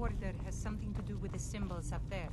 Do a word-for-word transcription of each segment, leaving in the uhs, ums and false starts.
Order has something to do with the symbols up there.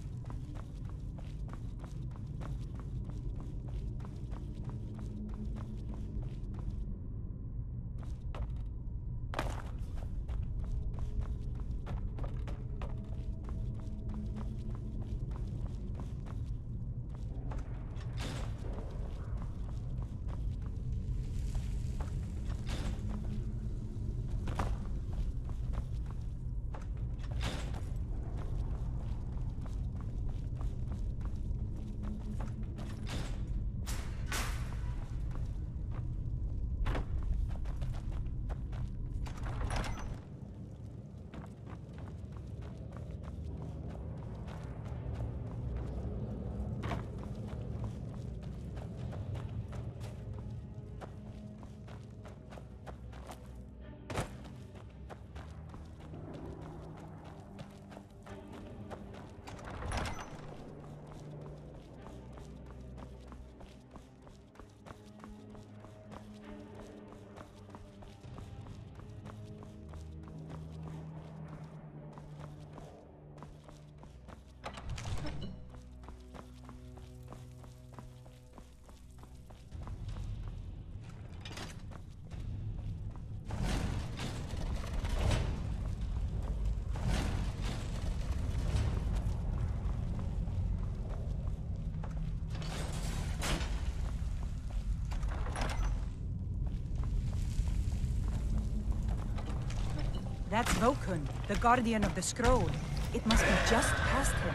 That's Vokun, the Guardian of the Scroll. It must be just past him.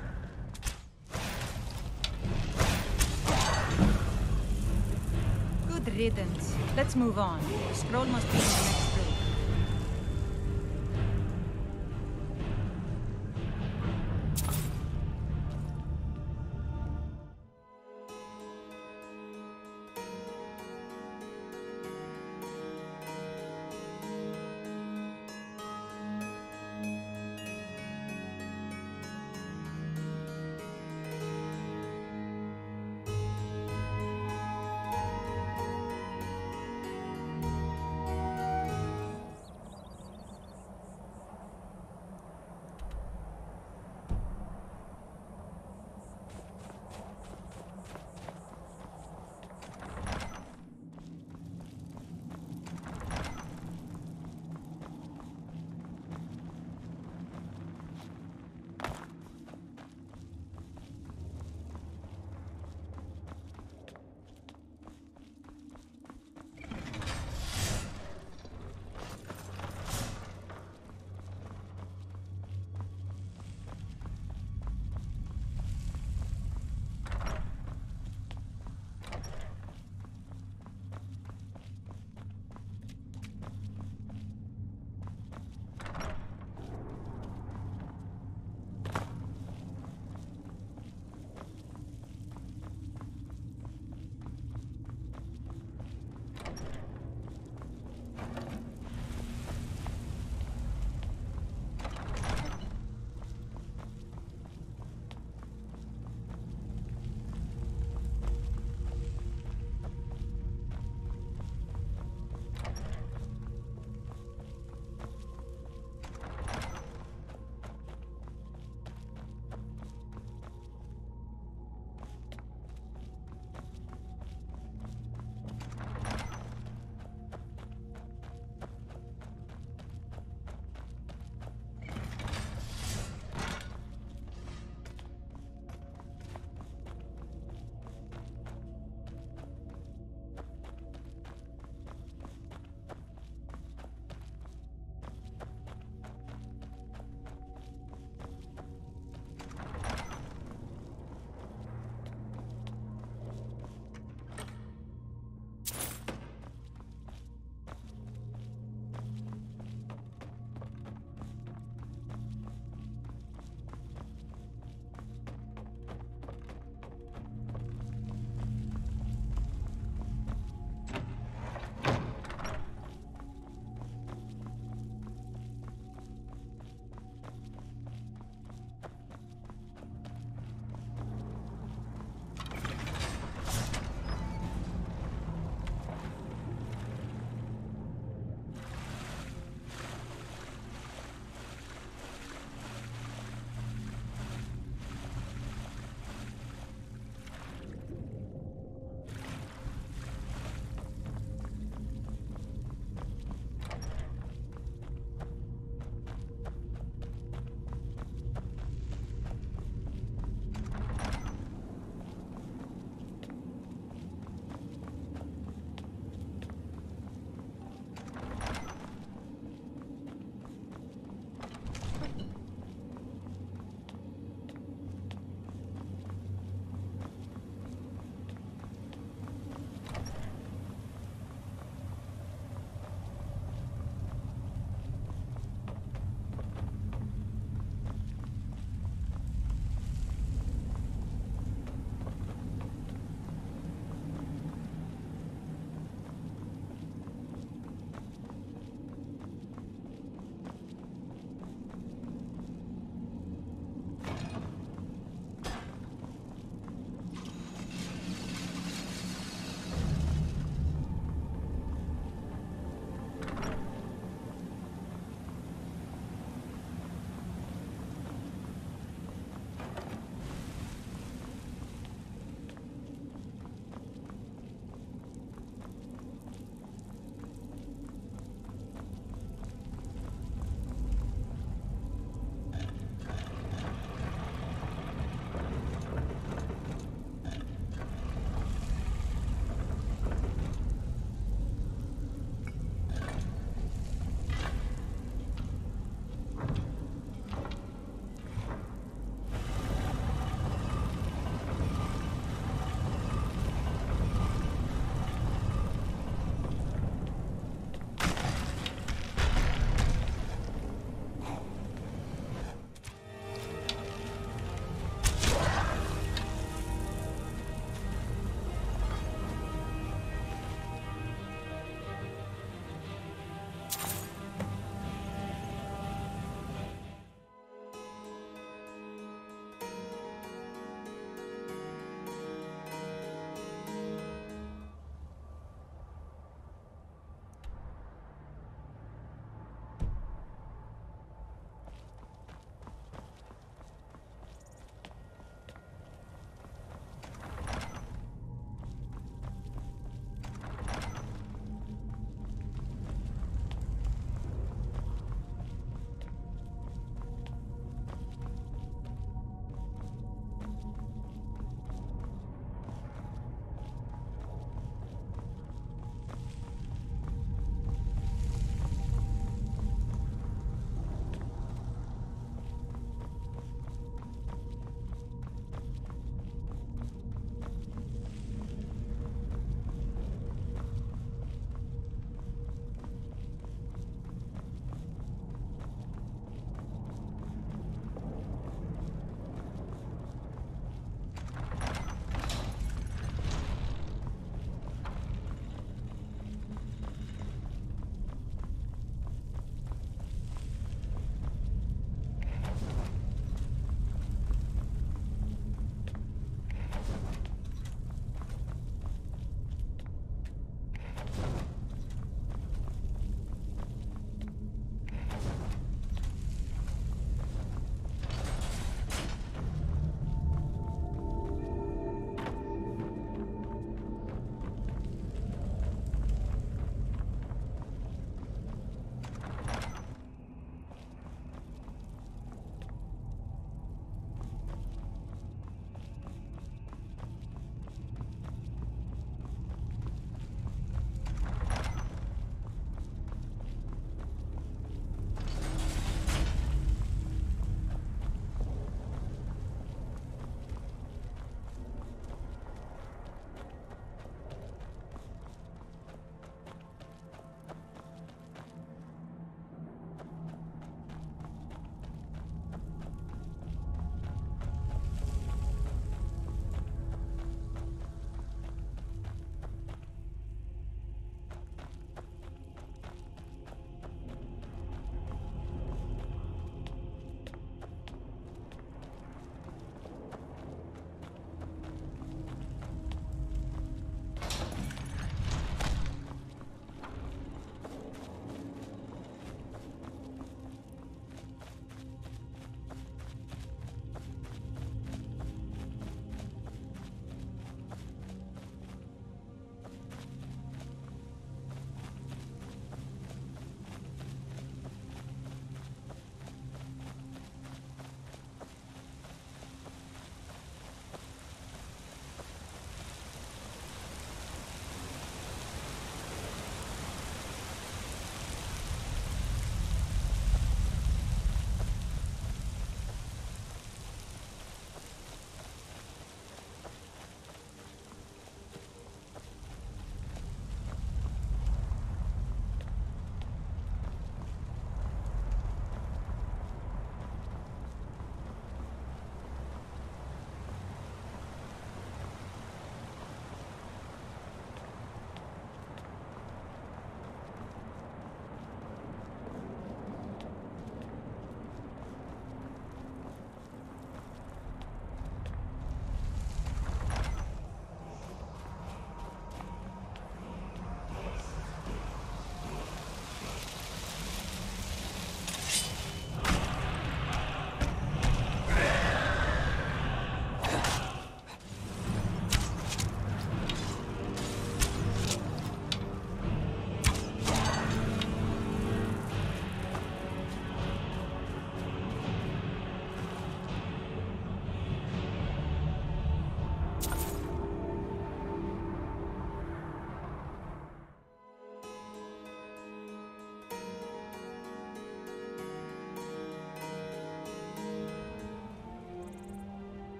Good riddance. Let's move on. The scroll must be in the next room.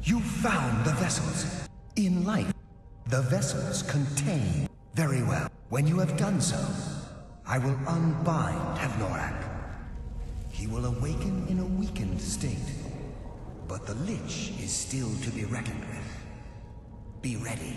You found the vessels. In life, the vessels contain. Very well. When you have done so, I will unbind Havnorak. He will awaken in a weakened state. But the Lich is still to be reckoned with. Be ready.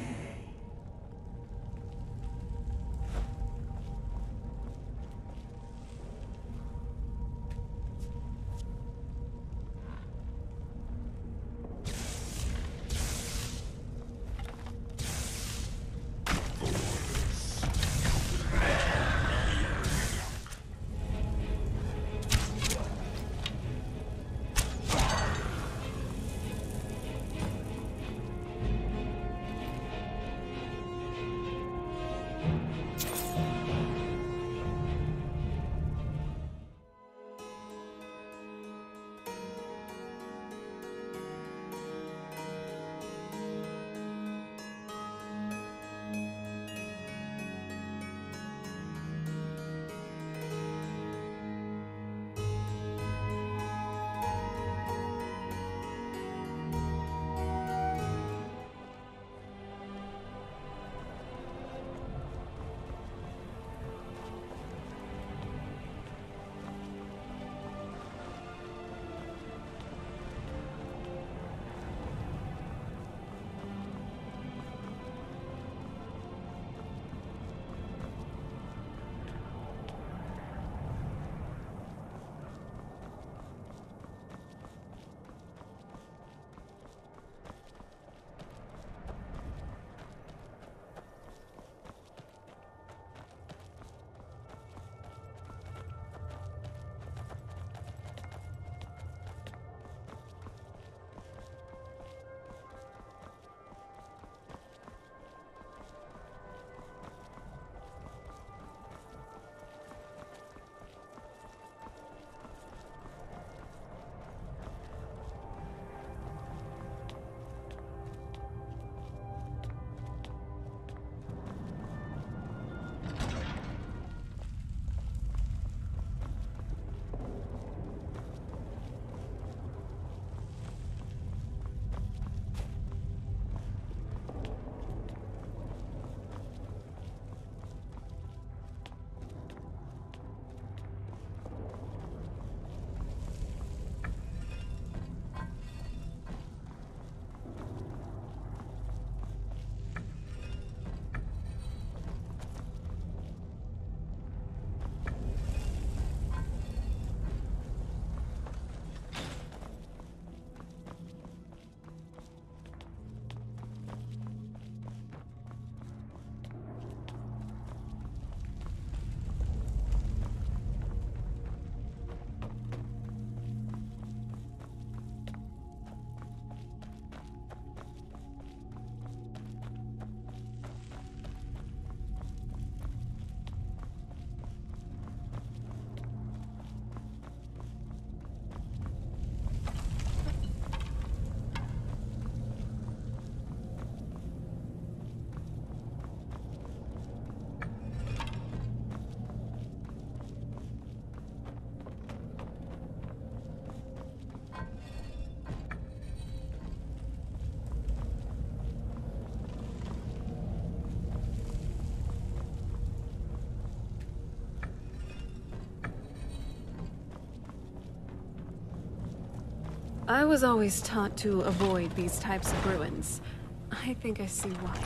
I was always taught to avoid these types of ruins. I think I see why.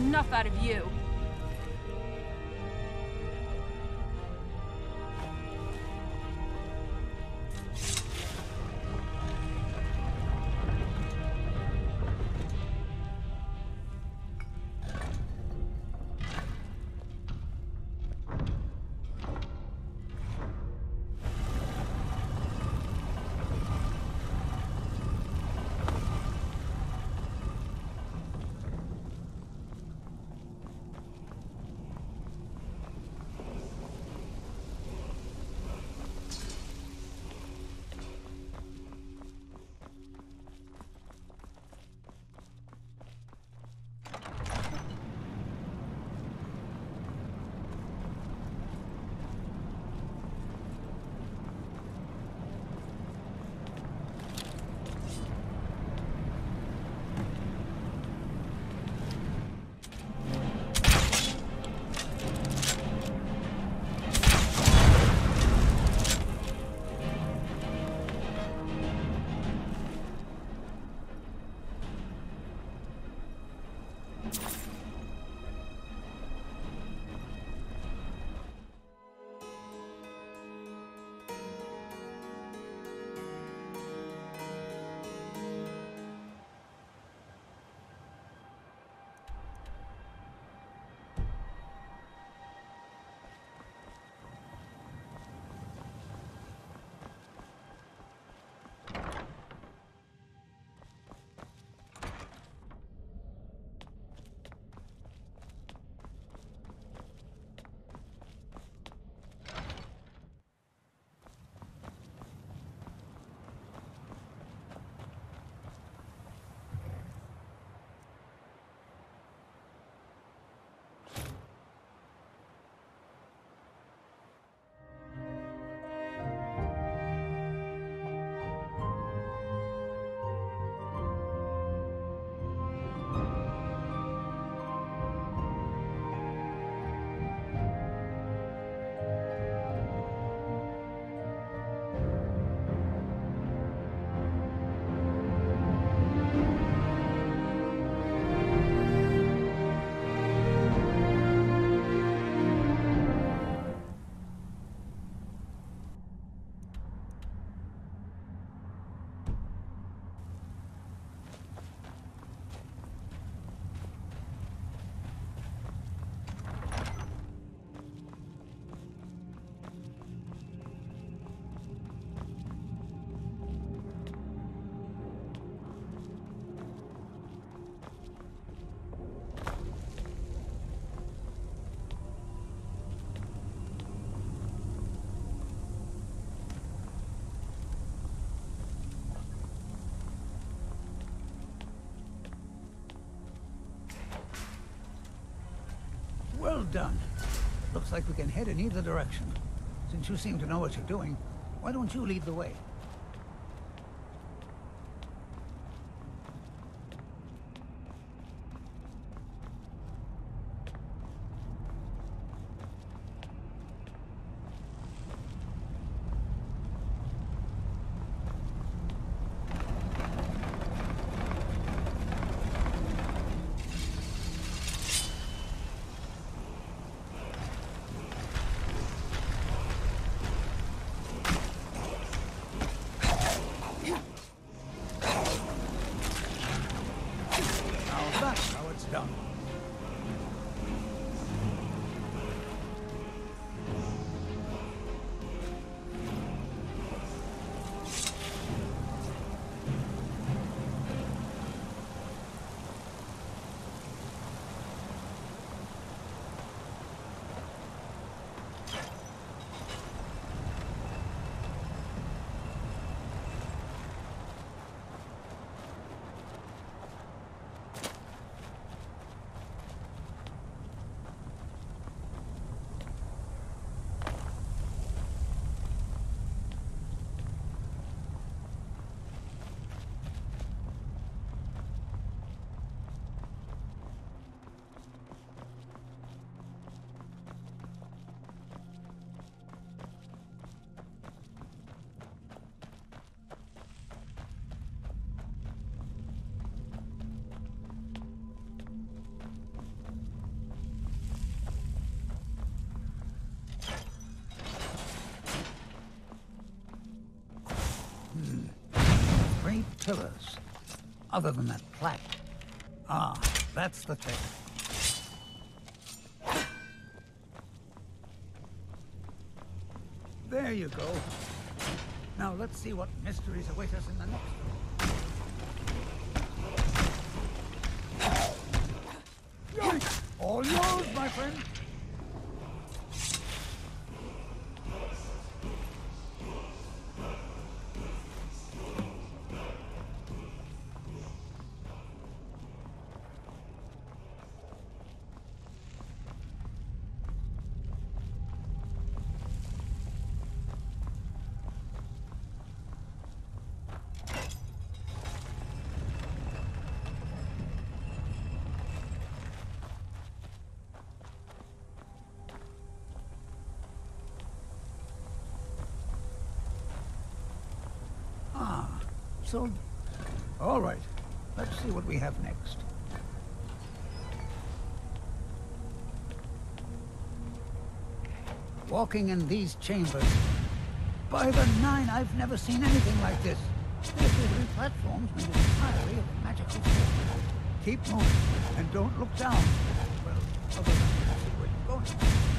enough out of you. Well done. Looks like we can head in either direction. Since you seem to know what you're doing, why don't you lead the way? pillars. Other than that plaque. Ah, that's the thing. There you go. Now let's see what mysteries await us in the next one. All yours, my friend. So, all right. Let's see what we have next. Walking in these chambers. By the nine, I've never seen anything like this. There appear to be platforms made entirely of magical wood. Keep moving, and don't look down. Well, other than to see where you're going.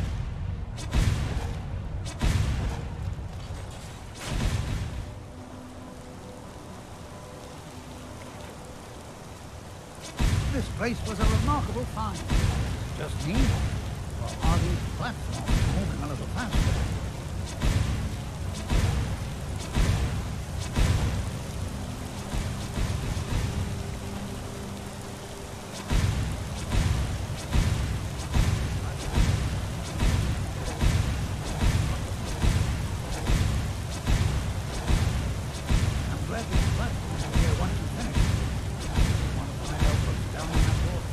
This place was a remarkable find. Just me? Or are these platforms moving a little faster? I'm glad these platforms are here once you finish. Want to find out what's down in that door.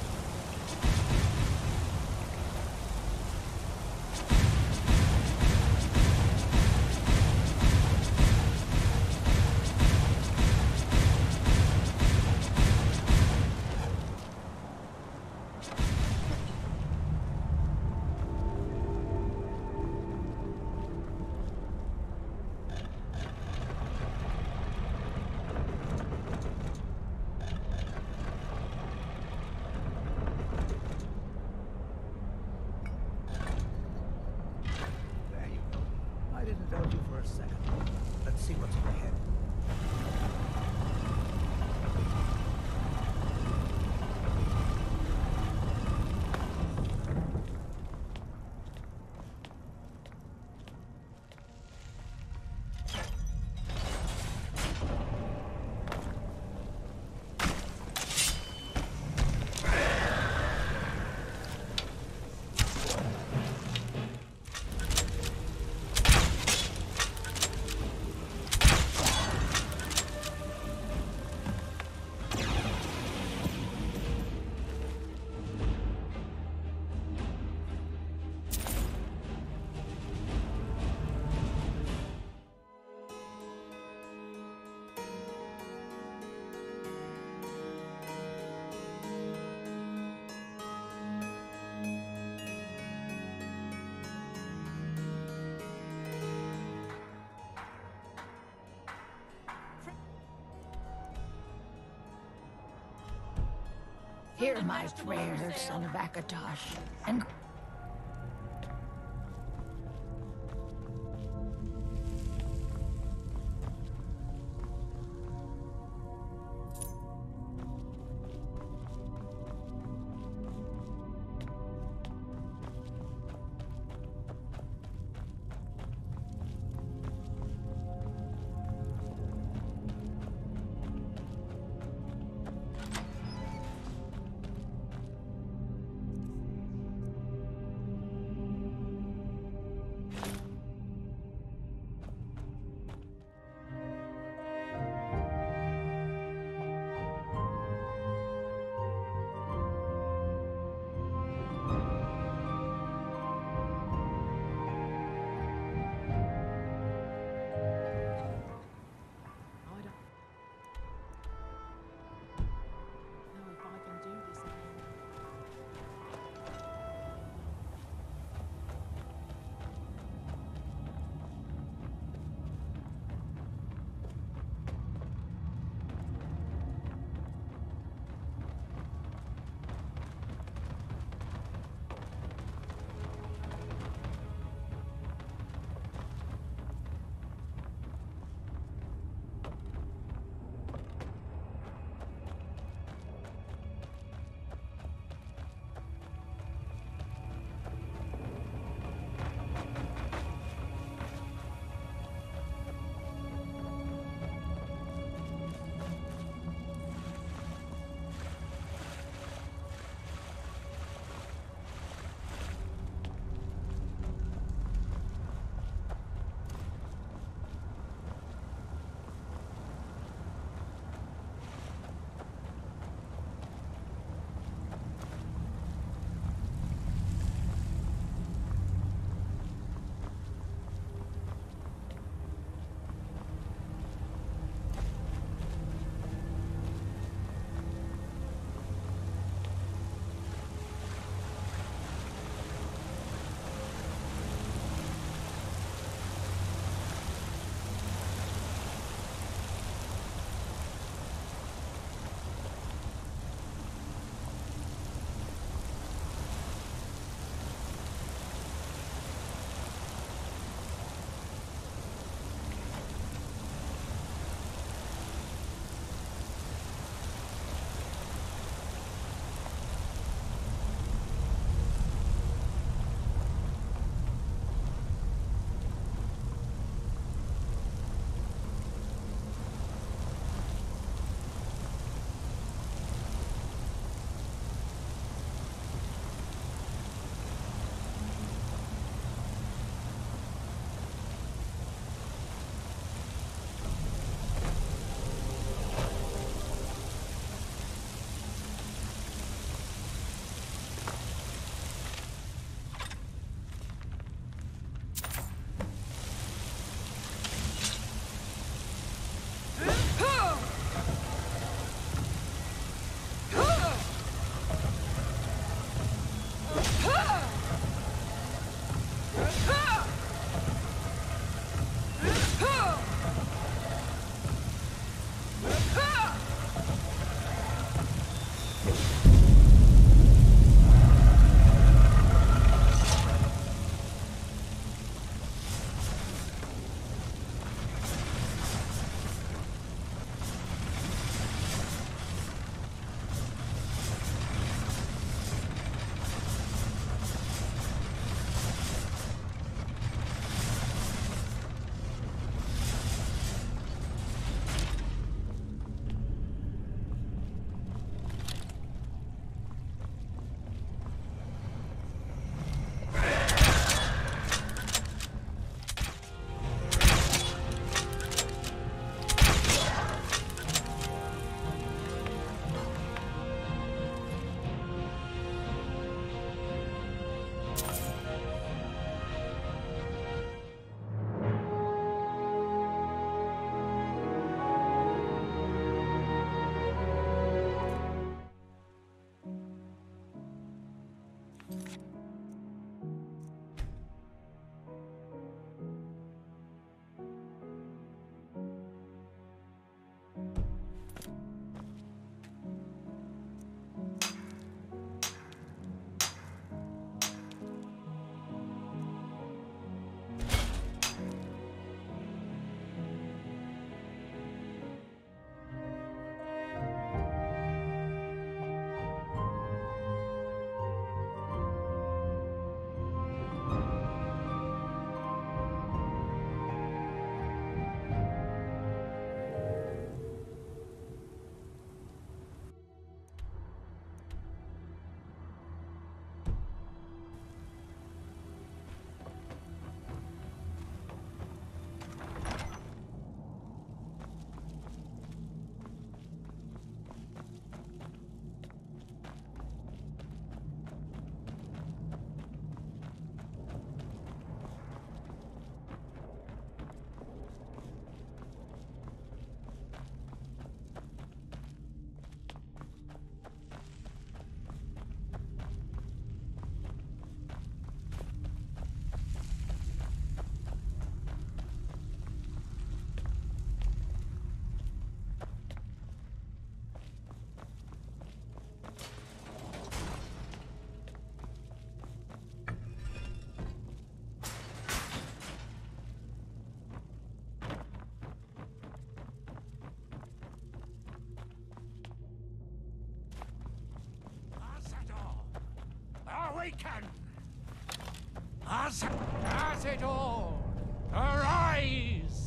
There you go. I didn't doubt you for a second. Let's see what's up ahead. Hear my prayers, son of Akatosh, and awaken! As, as it all, arise!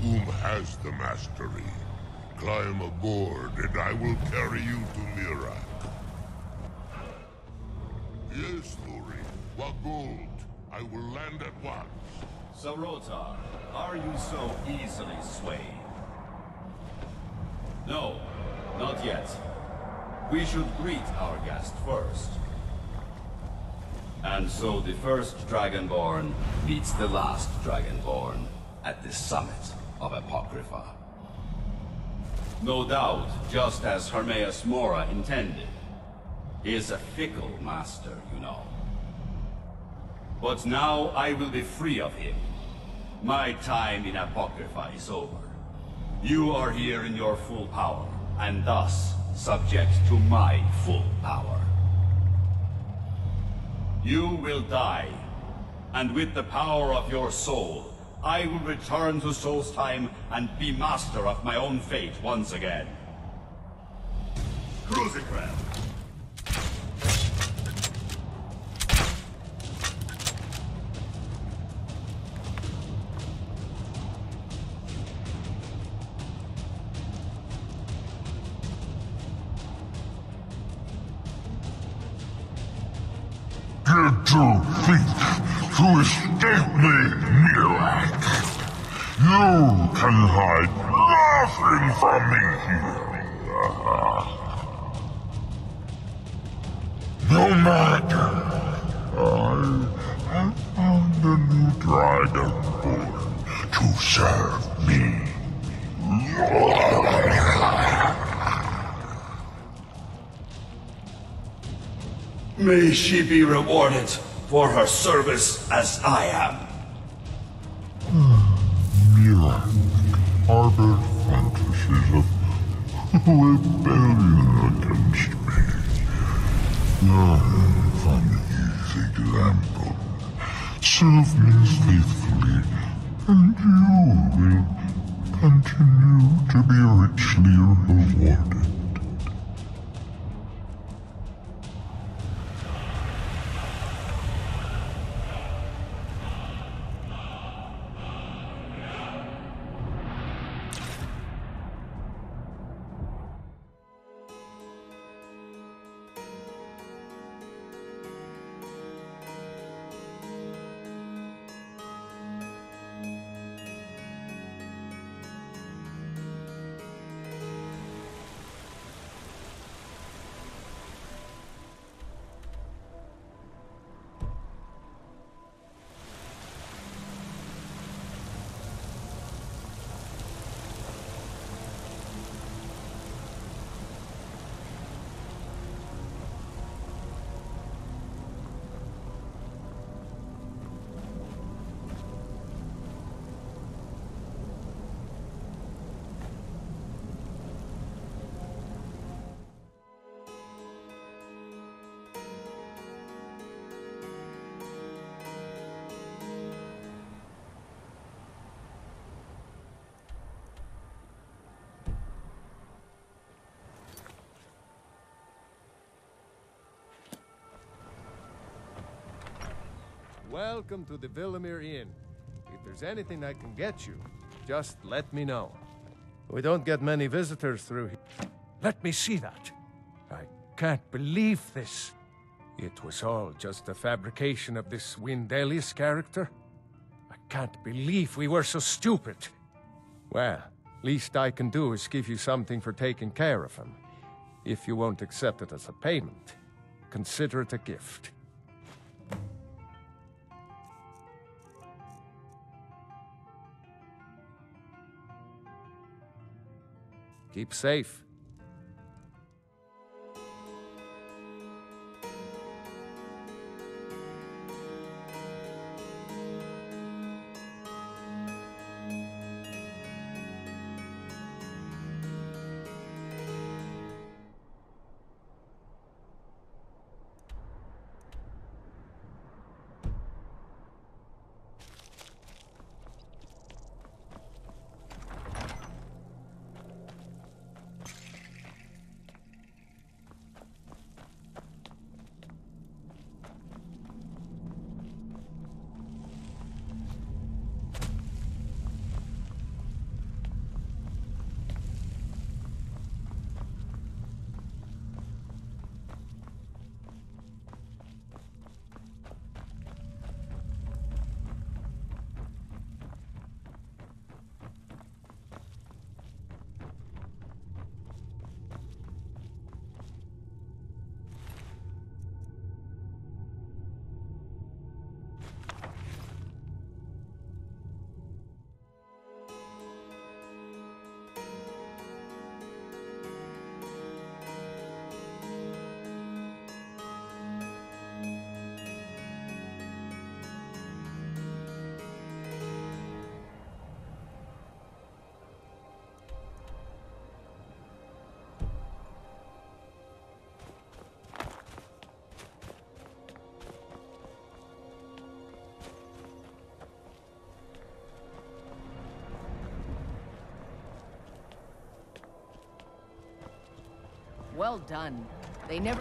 whom has the mastery. Climb aboard, and I will carry you to Mirak. Yes, Luri. Wagold. I will land at once. So, Rotar, are you so easily swayed? No, not yet. We should greet our guest first. And so the first Dragonborn meets the last Dragonborn at the summit of Apocrypha. No doubt, just as Hermaeus Mora intended. He is a fickle master, you know. But now I will be free of him. My time in Apocrypha is over. You are here in your full power, and thus subject to my full power. You will die, and with the power of your soul, I will return to Solstheim and be master of my own fate once again. Crucifix! Did you think to escape me, Mirak? You can hide nothing from me here. No matter. I have found a new Dragonborn to serve me. May she be rewarded for her service as I am. Mirak harbored fantasies of rebellion against me. Learn from his example. Serve me faithfully, and you will continue to be richly rewarded. Welcome to the Villamere Inn. If there's anything I can get you, just let me know. We don't get many visitors through here. Let me see that. I can't believe this. It was all just a fabrication of this Windelius character. I can't believe we were so stupid. Well, least I can do is give you something for taking care of him. If you won't accept it as a payment, consider it a gift. Keep safe. Well done. They never...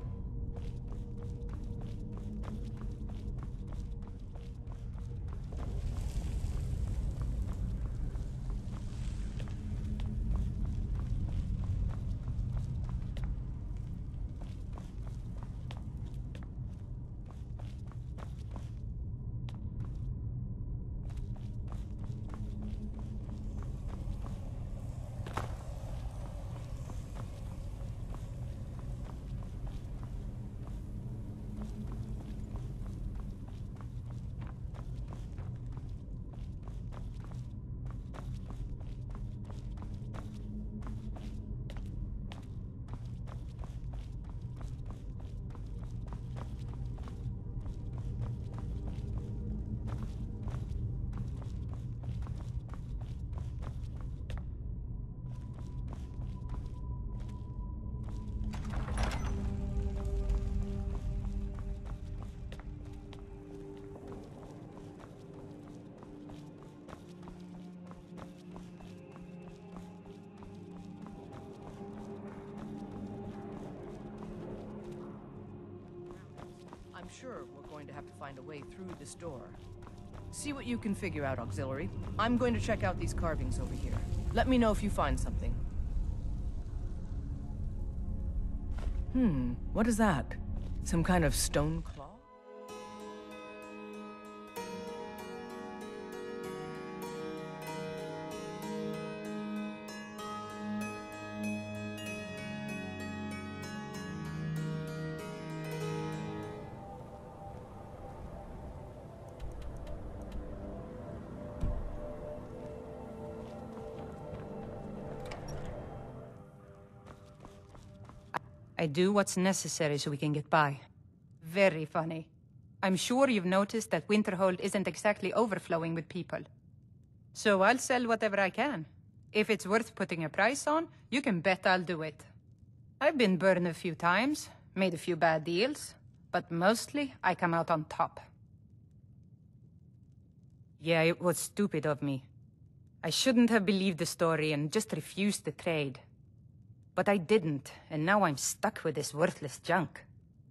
I'm sure we're going to have to find a way through this door. See what you can figure out, Auxiliary. I'm going to check out these carvings over here. Let me know if you find something. Hmm, what is that? Some kind of stone claw? I do what's necessary so we can get by. Very funny. I'm sure you've noticed that Winterhold isn't exactly overflowing with people. So I'll sell whatever I can. If it's worth putting a price on, you can bet I'll do it. I've been burned a few times, made a few bad deals, but mostly I come out on top. Yeah, it was stupid of me. I shouldn't have believed the story and just refused the trade. But I didn't, and now I'm stuck with this worthless junk.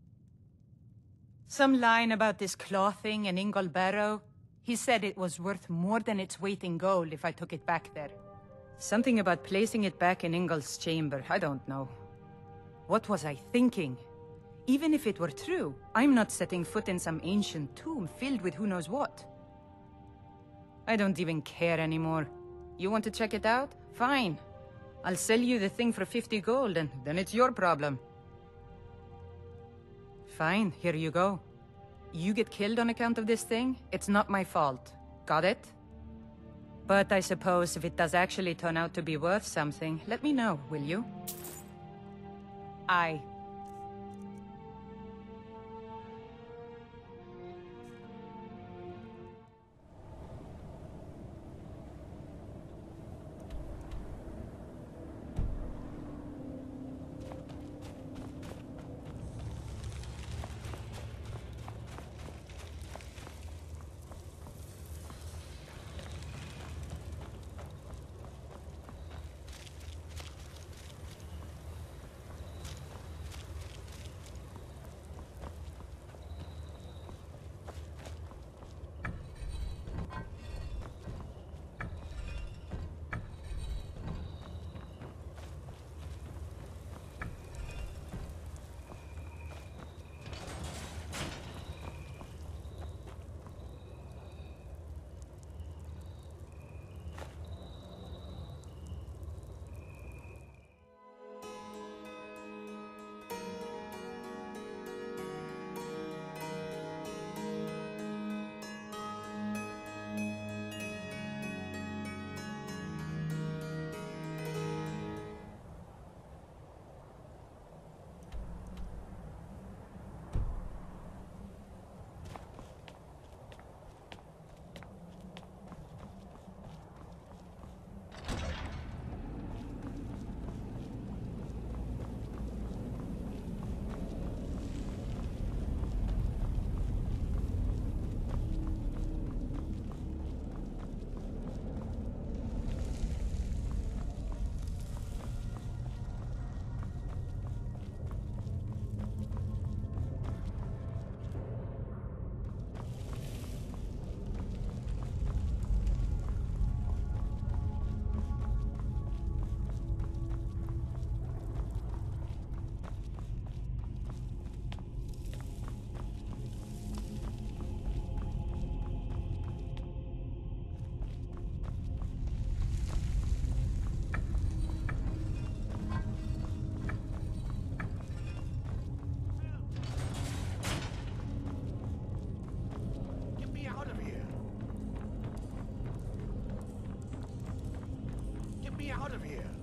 Some line about this clothing in Ingol Barrow. He said it was worth more than its weight in gold if I took it back there. Something about placing it back in Ingol's chamber, I don't know. What was I thinking? Even if it were true, I'm not setting foot in some ancient tomb filled with who knows what. I don't even care anymore. You want to check it out? Fine. I'll sell you the thing for fifty gold, and then it's your problem. Fine, here you go. You get killed on account of this thing, it's not my fault. Got it? But I suppose if it does actually turn out to be worth something, let me know, will you? Aye. Get me out of here!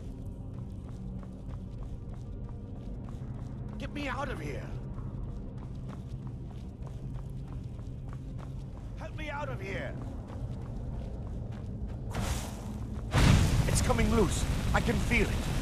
Get me out of here! Help me out of here! It's coming loose. I can feel it.